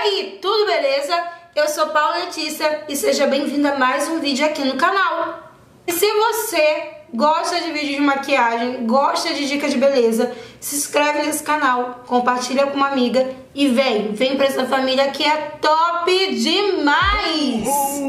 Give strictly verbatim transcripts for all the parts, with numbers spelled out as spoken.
aí, tudo beleza? Eu sou Paula Letícia e seja bem-vinda a mais um vídeo aqui no canal. E se você gosta de vídeos de maquiagem, gosta de dicas de beleza, se inscreve nesse canal, compartilha com uma amiga e vem, vem pra essa família que é top demais!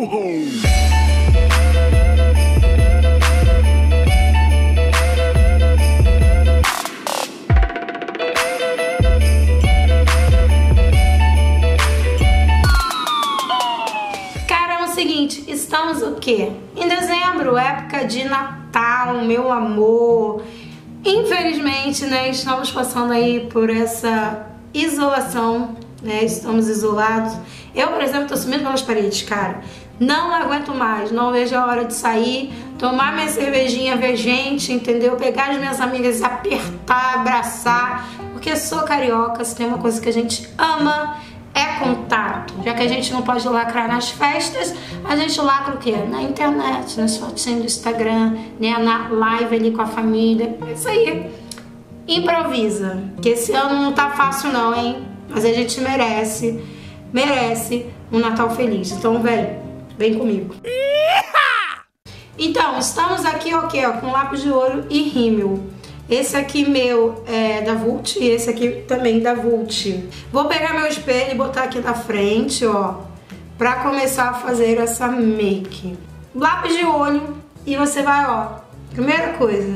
Seguinte, estamos o quê? Em dezembro, época de Natal, meu amor. Infelizmente, né, estamos passando aí por essa isolação, né, estamos isolados. Eu, por exemplo, tô sumindo pelas paredes, cara. Não aguento mais, não vejo a hora de sair, tomar minha cervejinha, ver gente, entendeu? Pegar as minhas amigas, apertar, abraçar, porque sou carioca, se tem uma coisa que a gente ama, é contato. Já que a gente não pode lacrar nas festas, a gente lacra o quê? Na internet, nas fotinhas do Instagram, né? Na live ali com a família. É isso aí. Improvisa. Que esse ano não tá fácil não, hein? Mas a gente merece, merece um Natal feliz. Então vem, vem comigo. Então, estamos aqui o quê? Com lápis de olho e rímel. Esse aqui meu é da Vult e esse aqui também da Vult. Vou pegar meu espelho e botar aqui na frente, ó, pra começar a fazer essa make. Lápis de olho e você vai, ó, primeira coisa,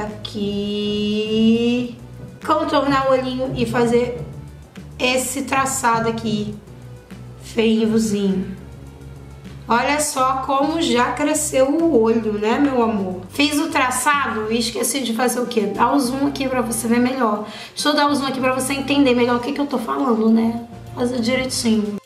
aqui, contornar o olhinho e fazer esse traçado aqui, feinhozinho. Olha só como já cresceu o olho, né, meu amor? Fiz o traçado e esqueci de fazer o quê? Dar o zoom aqui pra você ver melhor. Deixa eu dar o zoom aqui pra você entender melhor o que que eu tô falando, né? Fazer direitinho.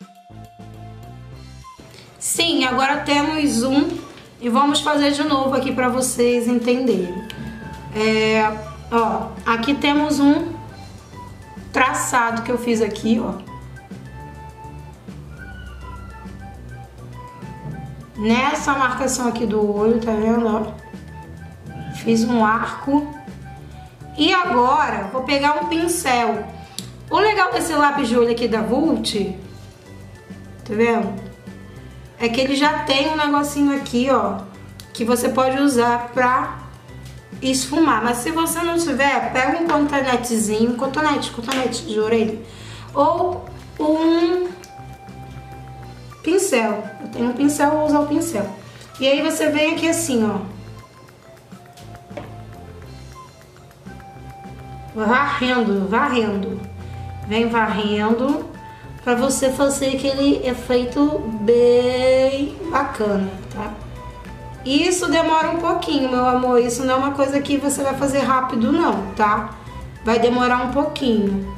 Sim, agora temos zoom e vamos fazer de novo aqui pra vocês entenderem. É, ó, aqui temos um traçado que eu fiz aqui, ó. Nessa marcação aqui do olho, tá vendo, ó? Fiz um arco. E agora, vou pegar um pincel. O legal desse lápis de olho aqui da Vult, tá vendo? É que ele já tem um negocinho aqui, ó, que você pode usar pra esfumar. Mas se você não tiver, pega um cotonetezinho, cotonete, cotonete de orelha. Ou um pincel. Eu tenho um pincel, vou usar o pincel. E aí você vem aqui assim, ó, varrendo, varrendo. Vem varrendo pra você fazer aquele efeito bem bacana, tá? Isso demora um pouquinho, meu amor. Isso não é uma coisa que você vai fazer rápido, não, tá? Vai demorar um pouquinho.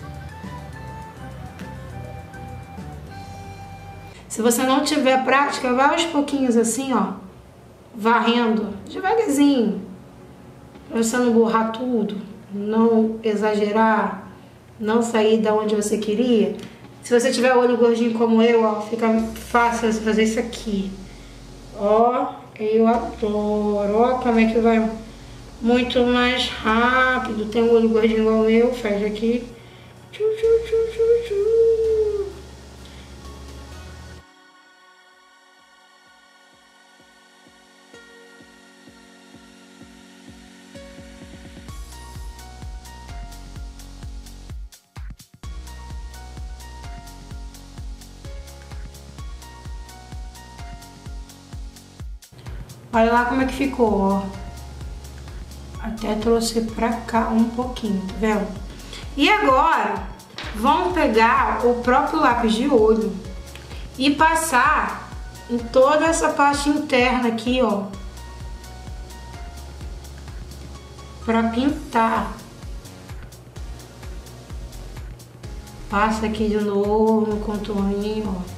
Se você não tiver prática, vai aos pouquinhos assim, ó, varrendo, devagarzinho, pra você não borrar tudo, não exagerar, não sair da onde você queria. Se você tiver olho gordinho como eu, ó, fica fácil você fazer isso aqui. Ó, eu adoro, ó como é que vai muito mais rápido. Tem um olho gordinho igual o meu, faz aqui. Tchu, tchu, tchu, tchu, tchu. Olha lá como é que ficou, ó. Até trouxe pra cá um pouquinho, tá vendo? E agora, vamos pegar o próprio lápis de olho e passar em toda essa parte interna aqui, ó, pra pintar. Passa aqui de novo no contorninho, ó.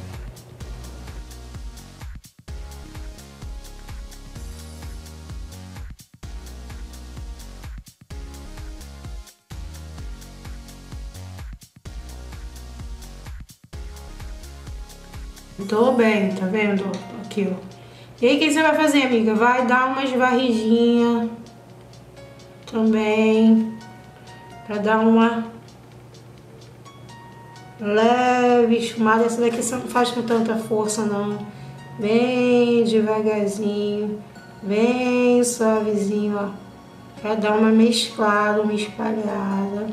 Tô bem, tá vendo? Aqui, ó. E aí, o que você vai fazer, amiga? Vai dar umas varridinhas também, pra dar uma leve, esfumada. Essa daqui você não faz com tanta força não. Bem devagarzinho, bem suavezinho, ó. Pra dar uma mesclada, uma espalhada.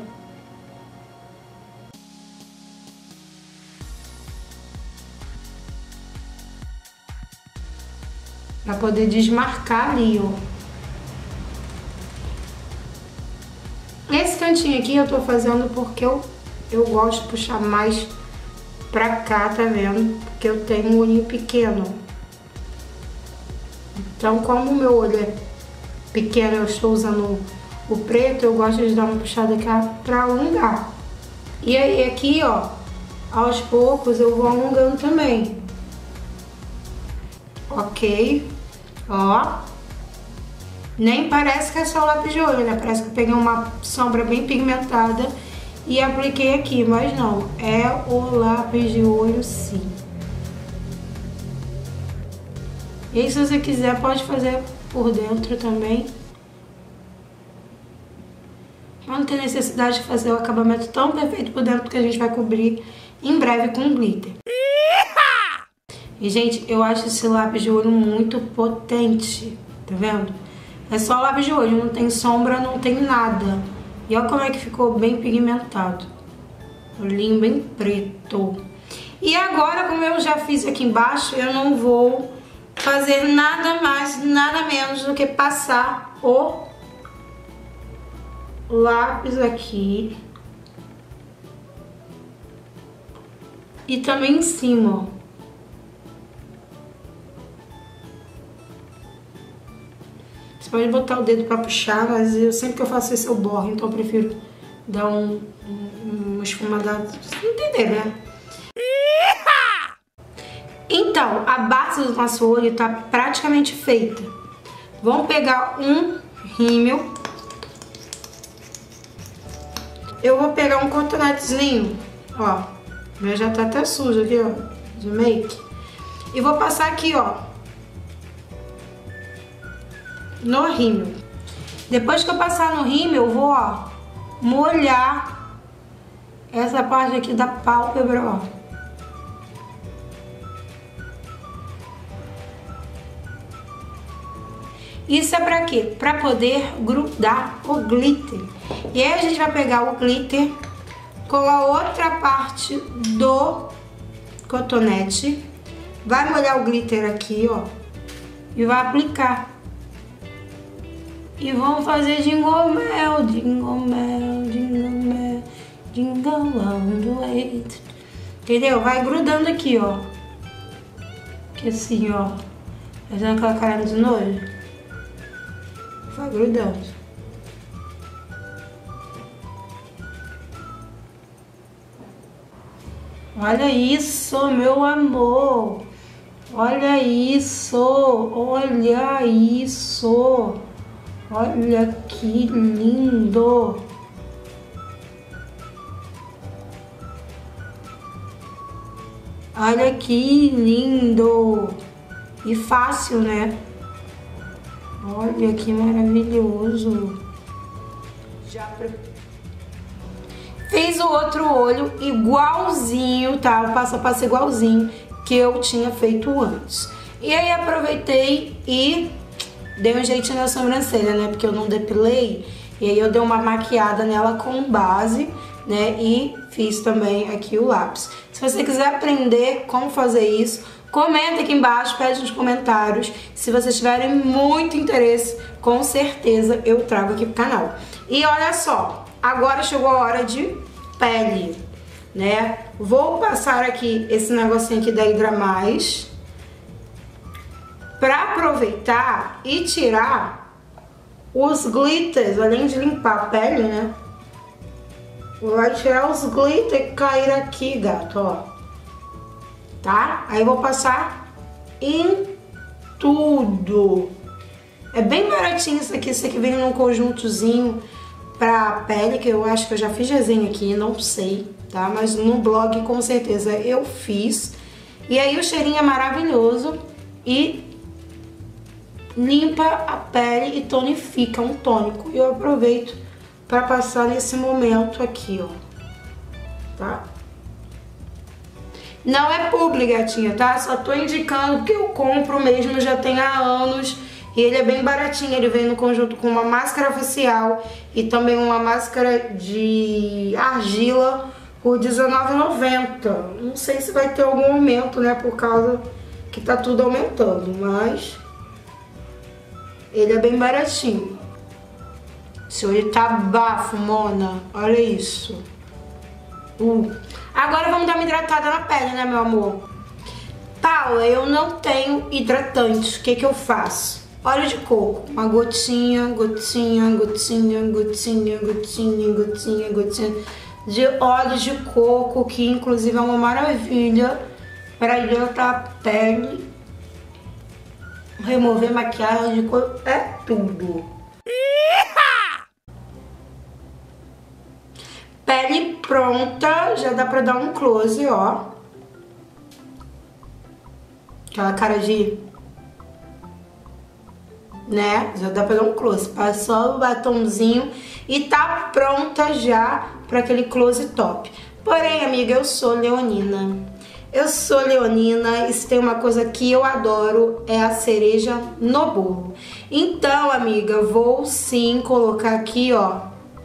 Pra poder desmarcar ali, ó. Esse cantinho aqui eu tô fazendo porque eu, eu gosto de puxar mais pra cá, tá vendo? Porque eu tenho um olhinho pequeno. Então, como o meu olho é pequeno, eu estou usando o preto, eu gosto de dar uma puxada cá pra alongar. E aí aqui, ó, aos poucos eu vou alongando também. Ok, ó, nem parece que é só o lápis de olho, né? Parece que eu peguei uma sombra bem pigmentada e apliquei aqui, mas não, é o lápis de olho sim. E aí, se você quiser, pode fazer por dentro também. Mas não tem necessidade de fazer o acabamento tão perfeito por dentro, porque a gente vai cobrir em breve com glitter. E, gente, eu acho esse lápis de olho muito potente, tá vendo? É só lápis de olho, não tem sombra, não tem nada. E olha como é que ficou bem pigmentado. Olhinho bem preto. E agora, como eu já fiz aqui embaixo, eu não vou fazer nada mais, nada menos do que passar o lápis aqui. E também em cima, ó. Você pode botar o dedo pra puxar, mas eu sempre que eu faço isso eu borro, então eu prefiro dar um, um, uma esfumadada, vocês entenderam, né? Então, a base do nosso olho tá praticamente feita. Vamos pegar um rímel. Eu vou pegar um cotonetezinho, ó, meu já tá até sujo aqui, ó, de make. E vou passar aqui, ó, no rímel. Depois que eu passar no rímel, eu vou, ó, molhar essa parte aqui da pálpebra, ó. Isso é pra quê? Pra poder grudar o glitter. E aí a gente vai pegar o glitter com a outra parte do cotonete, vai molhar o glitter aqui, ó, e vai aplicar. E vamos fazer jingle bell, jingle bell, jingle bell, jingle all the way. Entendeu? Vai grudando aqui, ó. Que assim, ó. Fazendo aquela cara de nojo. Vai grudando. Olha isso, meu amor. Olha isso. Olha isso. Olha que lindo! Olha que lindo! E fácil, né? Olha que maravilhoso! Já pre... Fiz o outro olho igualzinho, tá? O passo a passo igualzinho que eu tinha feito antes. E aí aproveitei e dei um jeitinho na sobrancelha, né? Porque eu não depilei. E aí eu dei uma maquiada nela com base, né? E fiz também aqui o lápis. Se você quiser aprender como fazer isso, comenta aqui embaixo, pede nos comentários. Se vocês tiverem muito interesse, com certeza eu trago aqui pro canal. E olha só, agora chegou a hora de pele, né? Vou passar aqui esse negocinho aqui da Hydra Mais, para aproveitar e tirar os glitters, além de limpar a pele, né? Vai tirar os glitters que caíram aqui, gato, ó. Tá? Aí vou passar em tudo. É bem baratinho isso aqui, isso aqui vem num conjuntozinho pra pele, que eu acho que eu já fiz desenho aqui, não sei, tá? Mas no blog com certeza eu fiz. E aí o cheirinho é maravilhoso e limpa a pele e tonifica, um tônico. E eu aproveito para passar nesse momento aqui, ó, tá? Não é publi, gatinha, tá? Só tô indicando porque eu compro mesmo, já tem há anos. E ele é bem baratinho, ele vem no conjunto com uma máscara facial e também uma máscara de argila por dezenove reais e noventa centavos. Não sei se vai ter algum aumento, né, por causa que tá tudo aumentando, mas ele é bem baratinho. Seu olho tá bafo, Mona, olha isso. Uh. Agora vamos dar uma hidratada na pele, né, meu amor? Paula, eu não tenho hidratante, o que que eu faço? Óleo de coco, uma gotinha, gotinha, gotinha, gotinha, gotinha, gotinha, gotinha de óleo de coco, que inclusive é uma maravilha para hidratar a pele, remover maquiagem, é tudo. Pele pronta, já dá pra dar um close, ó. Aquela cara de... né? Já dá pra dar um close. Passou o batomzinho e tá pronta já pra aquele close top. Porém, amiga, eu sou leonina. Eu sou leonina e se tem uma coisa que eu adoro é a cereja no bolo. Então, amiga, vou sim colocar aqui, ó,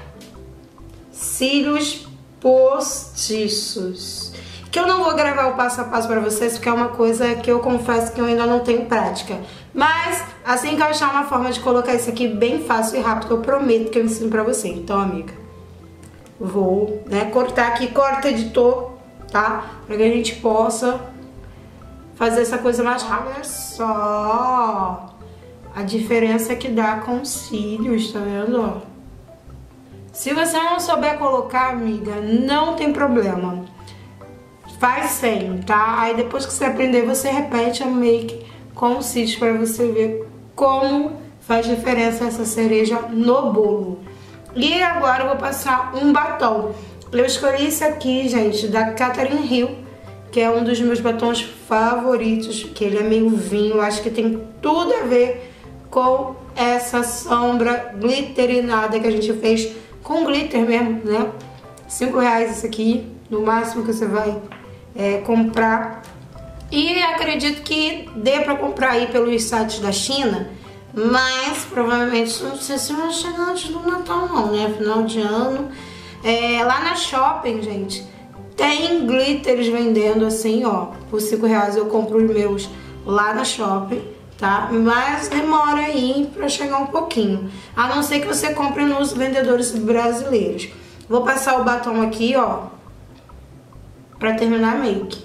cílios postiços. Que eu não vou gravar o passo a passo pra vocês, porque é uma coisa que eu confesso que eu ainda não tenho prática. Mas, assim que eu achar uma forma de colocar isso aqui bem fácil e rápido, eu prometo que eu ensino pra você. Então, amiga, vou, né, cortar aqui, corta, editor, tá? Pra que a gente possa fazer essa coisa mais rápida. Olha só a diferença que dá com os cílios, tá vendo, ó? Se você não souber colocar, amiga, não tem problema. Faz sem, tá? Aí depois que você aprender, você repete a make com os cílios pra você ver como faz diferença essa cereja no bolo. E agora eu vou passar um batom. Eu escolhi esse aqui, gente, da Catherine Hill, que é um dos meus batons favoritos, que ele é meio vinho, acho que tem tudo a ver com essa sombra glitterinada que a gente fez com glitter mesmo, né? cinco reais esse aqui, no máximo que você vai é, comprar. E acredito que dê pra comprar aí pelos sites da China, mas provavelmente não sei se vai chegar antes do Natal não, né? Final de ano. É, lá na Shopping, gente, tem glitters vendendo assim, ó, por cinco reais eu compro os meus lá na Shopping, tá? Mas demora aí pra chegar um pouquinho, a não ser que você compre nos vendedores brasileiros. Vou passar o batom aqui, ó, pra terminar a make.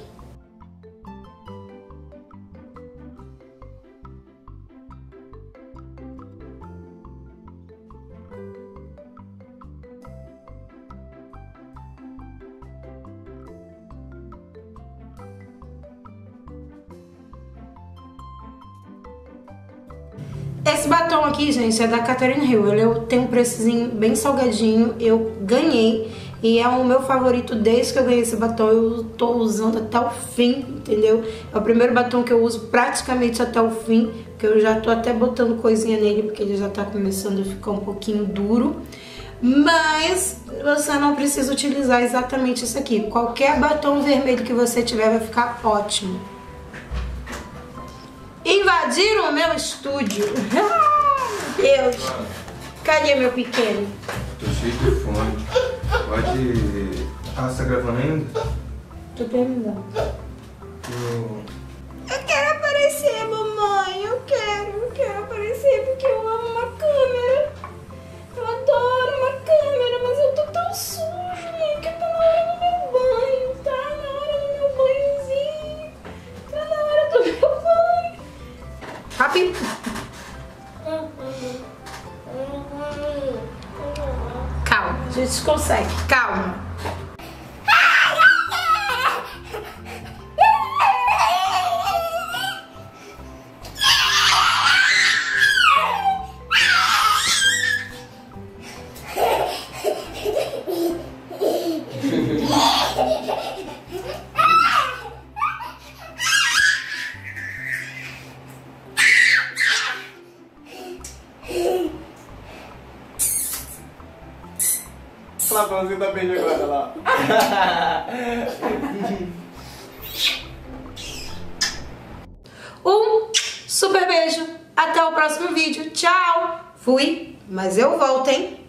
Esse batom aqui, gente, é da Catherine Hill. Ele tem um preçozinho bem salgadinho. Eu ganhei e é o meu favorito desde que eu ganhei esse batom. Eu tô usando até o fim, entendeu? É o primeiro batom que eu uso praticamente até o fim, porque eu já tô até botando coisinha nele, porque ele já tá começando a ficar um pouquinho duro. Mas você não precisa utilizar exatamente isso aqui. Qualquer batom vermelho que você tiver vai ficar ótimo. Invadiram o meu estúdio. Ah, meu Deus. Cadê meu pequeno? Tô cheio de fome. Pode... Ah, você tá gravando ainda? Tô terminando. Eu... eu quero aparecer, mamãe. Eu quero, eu quero aparecer porque eu amo uma câmera. Eu adoro uma câmera, mas eu tô tão sujo, mãe, que tá na hora do meu banho. Tá na hora do meu banhozinho. Tá na hora do meu banho. Rápido. Calma, a gente consegue. Calma. Lá, pra você dar beijo agora, lá. Um super beijo. Até o próximo vídeo. Tchau. Fui, mas eu volto, hein?